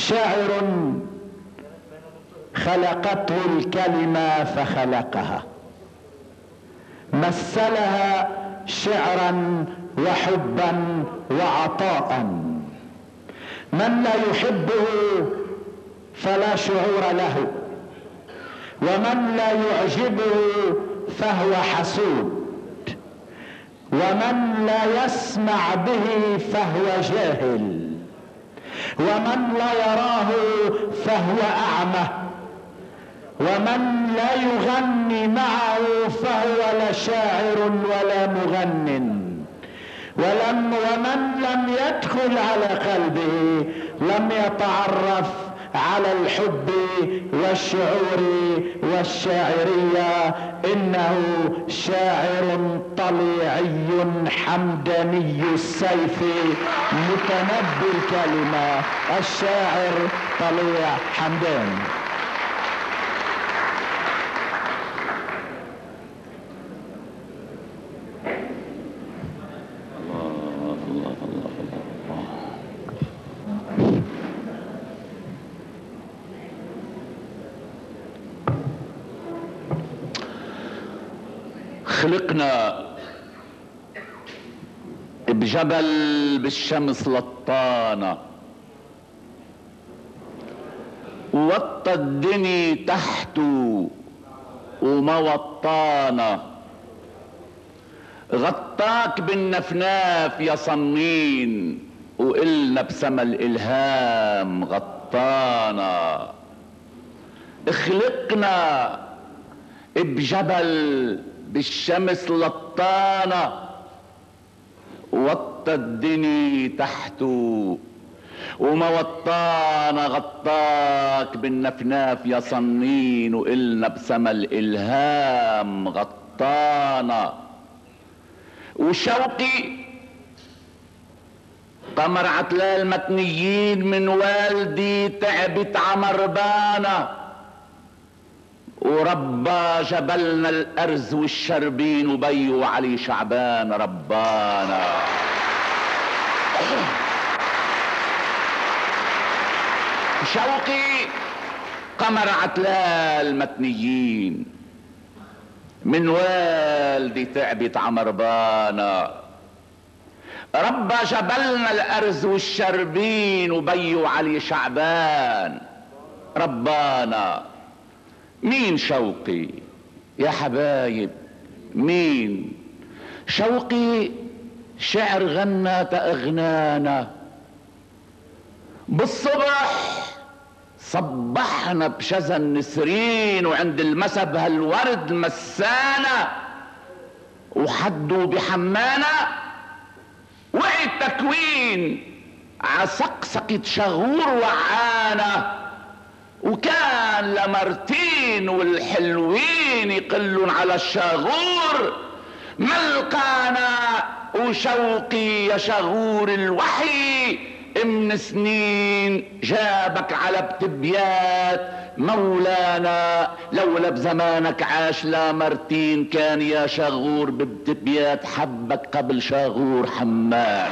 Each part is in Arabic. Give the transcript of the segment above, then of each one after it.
شاعر خلقته الكلمة فخلقها، مثلها شعرا وحبا وعطاء. من لا يحبه فلا شعور له، ومن لا يعجبه فهو حسود، ومن لا يسمع به فهو جاهل، ومن لا يراه فهو أعمى، ومن لا يغني معه فهو لا شاعر ولا مغن، ومن لم يدخل على قلبه لم يتعرف على الحب والشعور والشاعرية. إنه شاعر طليعي حمداني السيف متنبي الكلمة، الشاعر طليع حمدان. خلقنا بجبل بالشمس لطانة، وطى الدني تحته وما وطانا، غطاك بالنفناف يا صنين وقلنا بسما الإلهام غطانا. خلقنا بجبل بالشمس لطانة، وطى الدني تحته وما وطانا، غطاك بالنفناف يا صنين وقلنا بسما الإلهام غطانا. وشوقي قمر عتلال متنيين من والدي تعبت عمربانة، وربى جبلنا الأرز والشربين وبي وعلي شعبان ربانا. شوقي قمر عتلال متنيين من والدي تعبت عمربانا، ربى جبلنا الأرز والشربين وبي وعلي شعبان ربانا. مين شوقي يا حبايب؟ مين شوقي؟ شعر غنى تأغنانا، بالصبح صبحنا بشذا النسرين، وعند المسا بهالورد مسانا، وحدوا بحمانا وعي التكوين عسقسقة شغور وعانا. وكان لمرتين والحلوين يقلون على الشغور ملقانا. وشوقي يا شغور الوحي من سنين جابك على بتبيات مولانا، لولا بزمانك عاش لا مرتين، كان يا شغور ببتبيات حبك قبل شغور حمانا.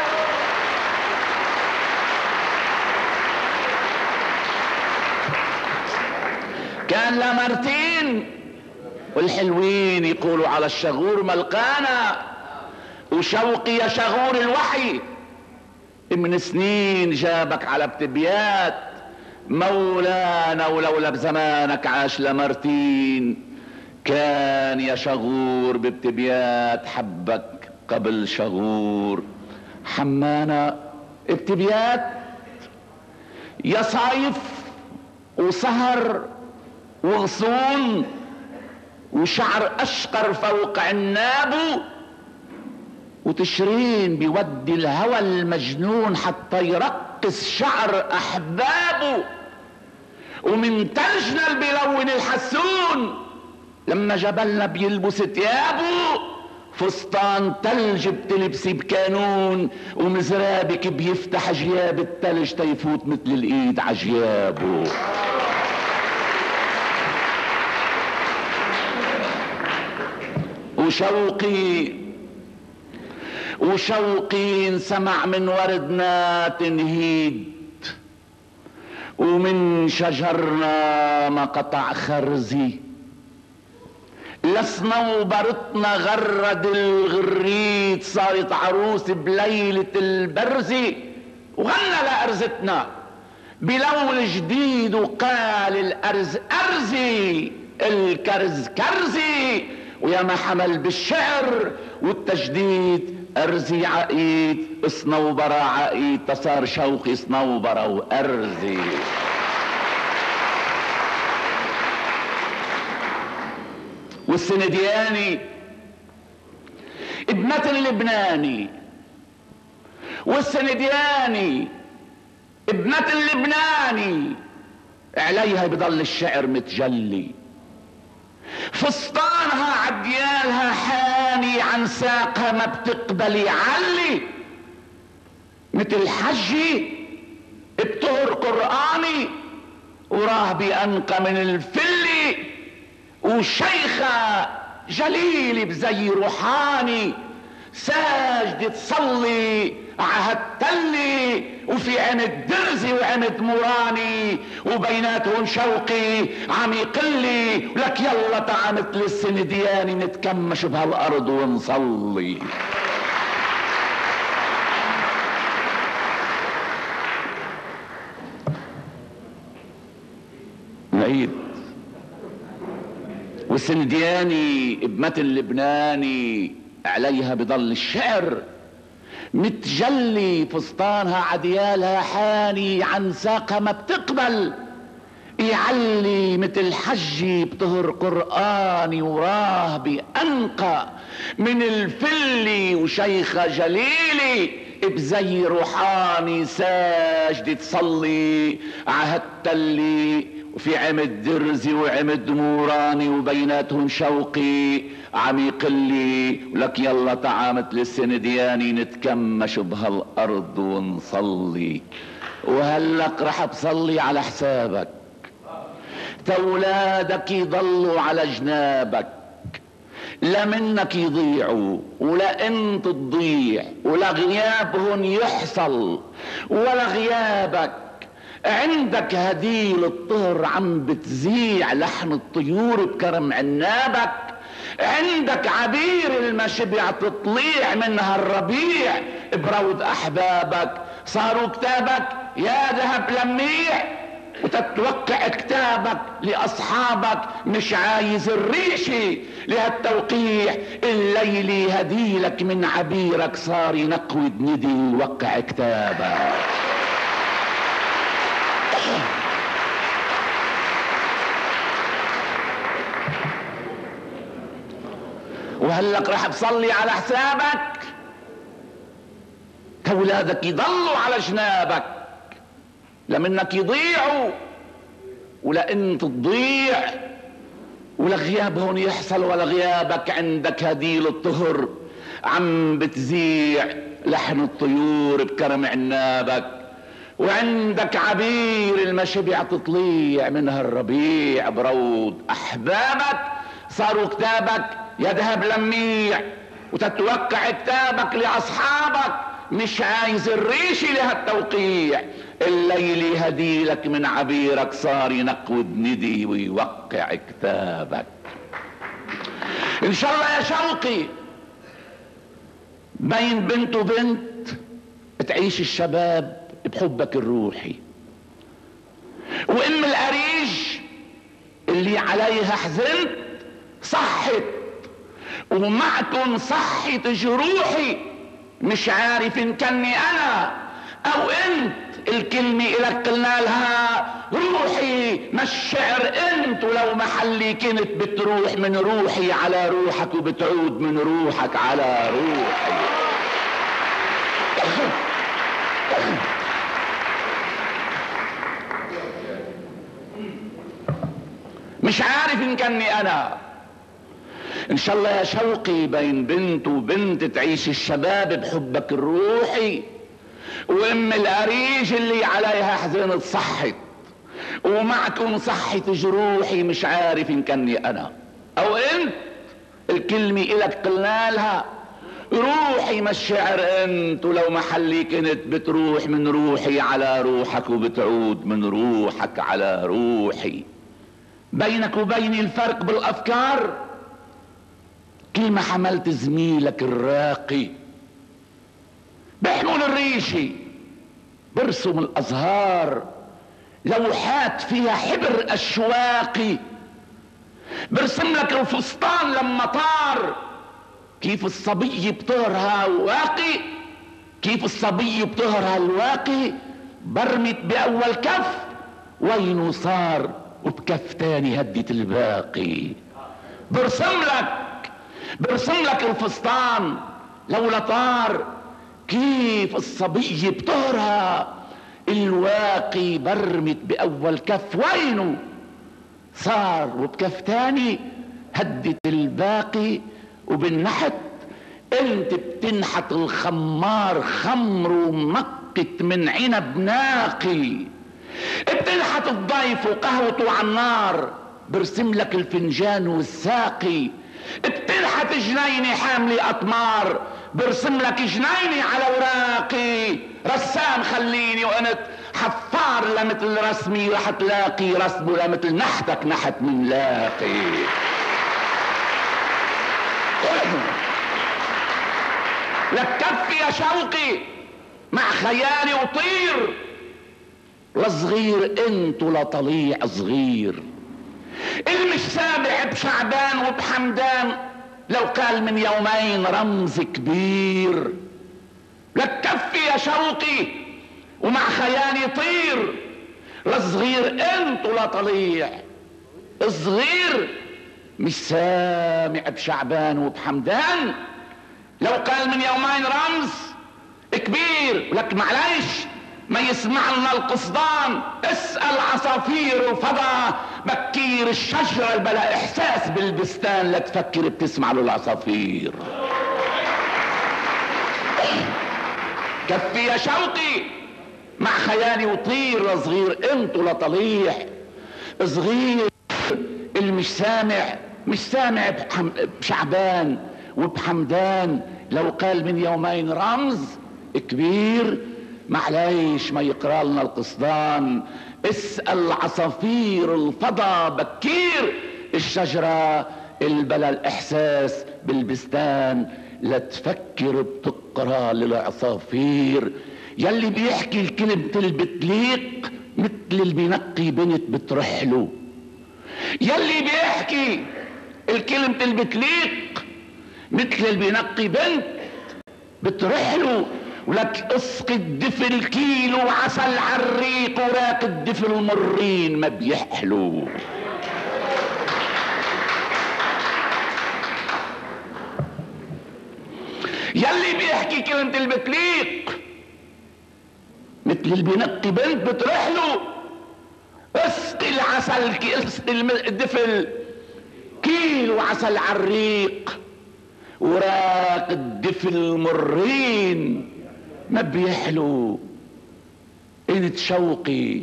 كان لا مرتين والحلوين يقولوا على الشغور ملقانا. وشوقي يا شغور الوحي من سنين جابك على بتبيات مولانا، ولولا بزمانك عاش لمرتين، كان يا شغور ببتبيات حبك قبل شغور حمانا. ابتبيات يا صايف وسهر وغصون وشعر اشقر فوق عنابه، وتشرين بيودي الهوى المجنون حتى يرقص شعر احبابه. ومن تلجنا البلون الحسون لما جبلنا بيلبس ثيابه، فستان تلج بتلبسي بكانون، ومزرابك بيفتح جياب التلج تيفوت مثل الايد عجيابه. وشوقي انسمع من وردنا تنهيد، ومن شجرنا ما قطع خرزي، لصنوبرتنا غرد الغريد، صارت عروس بليلة البرزي، وغنى لأرزتنا بلون جديد وقال الأرز أرزي الكرز كرزي، ويا ما حمل بالشعر والتجديد أرزي عقيد صنوبرة عقيد، تصار شوقي صنوبرة وأرزي. والسندياني ابنة اللبناني، والسندياني ابنة اللبناني، عليها بضل الشعر متجلي، فستانها عديالها حاني، عن ساقها ما بتقبل يعلي، مثل حجي بطهر قرآني، وراهبي أنقى من الفلي، وشيخة جليل بزي روحاني، ساجد تصلي عهالتلي، وفي عمد درزي وعمد موراني، وبيناتهم شوقي عم يقلي، ولك يلا تعال مثل السندياني نتكمش بهالارض ونصلي. نعيد. والسندياني ابنة اللبناني، عليها بضل الشعر متجلي، فستانها عديالها حاني، عن ساقها ما بتقبل يعلي، مثل حجي بطهر قرآني، وراهبي أنقى من الفلي، وشيخة جليلي بزي روحاني، ساجد تصلي عهالتلي، وفي عمد درزي وعمد موراني، وبيناتهم شوقي عم يقلي، ولك يلا تعال مثل السندياني نتكمش بهالارض ونصلي. وهلق رح تصلي على حسابك، تولادك يضلوا على جنابك، لا منك يضيعوا ولا انت تضيع، ولا غيابهم يحصل ولا غيابك، عندك هديل الطهر عم بتزيع، لحن الطيور بكرم عنابك، عندك عبير المشبع تطليع منها الربيع بروض احبابك، صاروا كتابك يا ذهب لميع، وتتوقع كتابك لاصحابك، مش عايز الريشي لهالتوقيع، الليلي هديلك من عبيرك، صار ينقود ندي وقع كتابك. وهلك رح تصلي على حسابك، اولادك يضلوا على جنابك، لا منك يضيعوا ولا انت تضيع، ولا غيابهم يحصل ولا غيابك، عندك هديل الطهر عم بتزيع، لحن الطيور بكرم عنابك، وعندك عبير المشبع تطليع منها الربيع بروض احبابك، صاروا كتابك يا ذهب لميع، وتتوقع كتابك لاصحابك، مش عايز الريشي لهالتوقيع، الليل هديلك من عبيرك، صار ينقود ندي ويوقع كتابك. ان شاء الله يا شوقي بين بنت وبنت تعيش الشباب بحبك الروحي، وام الاريج اللي عليها حزنت صحت، ومعكم صحت جروحي، مش عارف ان كني انا او انت، الكلمة الك قلنا لها روحي، ما الشعر انت، ولو محلي كنت بتروح من روحي على روحك، وبتعود من روحك على روحي. مش عارف ان كني انا. ان شاء الله يا شوقي بين بنت وبنت تعيش الشباب بحبك الروحي، وام الاريج اللي عليها حزنت صحت، ومعكم صحت جروحي، مش عارف ان كني انا او انت، الكلمة الك قلنا لها روحي ما الشعر انت، ولو محلي كنت بتروح من روحي على روحك وبتعود من روحك على روحي. بينك وبيني الفرق بالافكار، كل ما حملت زميلك الراقي بحمل الريشي برسم الازهار لوحات فيها حبر اشواقي، برسم لك الفستان لما طار، كيف الصبي بطهرها واقي، كيف الصبي بطهرها الواقي، برمت باول كف وينه صار وبكف تاني هدت الباقي. برسم لك الفستان لولا طار، كيف الصبي بطهرها الواقي، برمت باول كف وينه صار وبكف تاني هدت الباقي. وبالنحت انت بتنحت الخمار خمر ومنقت من عنب ناقي، بتنحت الضيف وقهوته على النار، برسم لك الفنجان والساقي، بتنحت جنيني حاملة اطمار، برسم لك جنيني على وراقي. رسام خليني وانت حفار لمثل رسمي رح تلاقي رسمه لمثل نحتك نحت من لاقي. لك كفي يا شوقي مع خيالي وطير، لصغير انت لطليع صغير، اللي مش سابع بشعبان وبحمدان لو قال من يومين رمز كبير. لك كفي يا شوقي ومع خيالي طير، لصغير انت لطليع صغير، مش سامع بشعبان وبحمدان لو قال من يومين رمز كبير. لك معليش ما يسمع لنا القصدان، اسأل عصافير الفضا بكير الشجرة بلا احساس بالبستان، لا تفكر بتسمع له العصافير. كفي يا شوقي مع خيالي وطير، لصغير انت لطليع صغير، اللي مش سامع بشعبان وبحمدان لو قال من يومين رمز كبير. معليش ما يقرا لنا القصدان، اسأل عصافير الفضا بكير الشجرة البلا الاحساس بالبستان، لا تفكر بتقرا للعصافير. يلي بيحكي الكلمة اللي بتليق مثل اللي بينقي بنت بترحله، يلي بيحكي الكلمة اللي بتليق مثل اللي بينقي بنت بترحله. ولك اسقي الدفل كيلو عسل عالريق، وراك الدفل مرين ما بيحلو. يلي بيحكي كلمة اللي بتليق مثل اللي بينقي بنت بترحله، اسقي العسل اسقي الدفل كيلو عسل عالريق، وراك الدفل مرين ما بيحلو. انت شوقي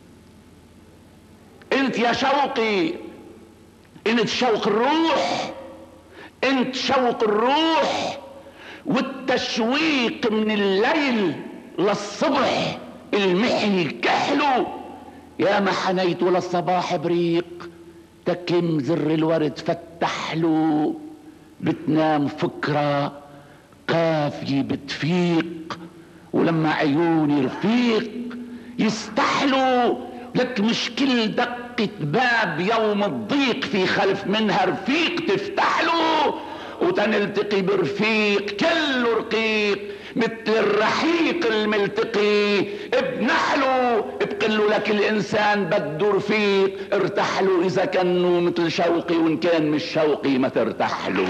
انت يا شوقي، انت شوق الروح، انت شوق الروح والتشويق من الليل للصبح المحي كحلو. يا ما حنيت للصباح بريق، تكم زر الورد فتحلو، بتنام فكرة قافية بتفيق، ولما عيوني رفيق يستحلو. لك مش كل دقة باب يوم الضيق في خلف منها رفيق تفتحله، وتنلتقي برفيق كله رقيق مثل الرحيق الملتقي بنحله. بقله لك الانسان بده رفيق ارتحله، اذا كانوا مثل شوقي وان كان مش شوقي ما ترتحله.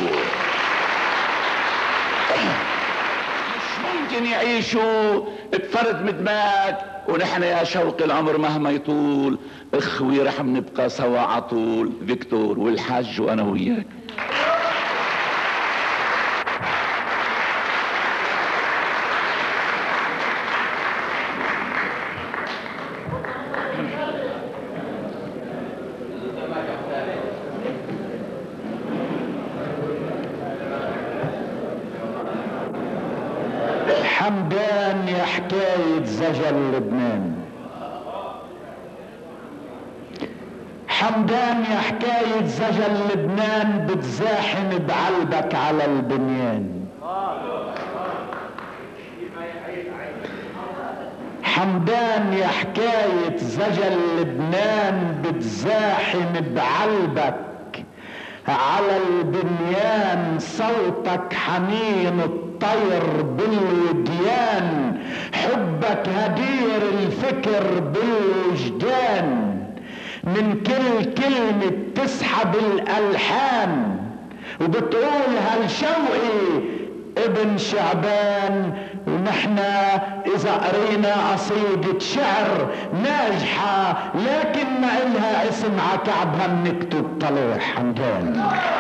مش ممكن يعيشوا بفرد مدماج، ونحن يا شوقي العمر مهما يطول اخوي رح نبقى سوا عطول. فيكتور والحاج وانا وياك. حمدان يا حكاية زجل لبنان، حمدان يا حكاية زجل لبنان، بتزاحم بعلبك على البنيان. حمدان يا حكاية زجل لبنان، بتزاحم بعلبك على البنيان. صوتك حنين الطير بالوديان، حبك هدير الفكر بالوجدان. من كل كلمة تسحب الألحان، وبتقول هالشوقي ابن شعبان. ونحنا إذا قرينا قصيدة شعر ناجحة لكن ما إلها اسم عكعبها بنكتب طلوع حمدان.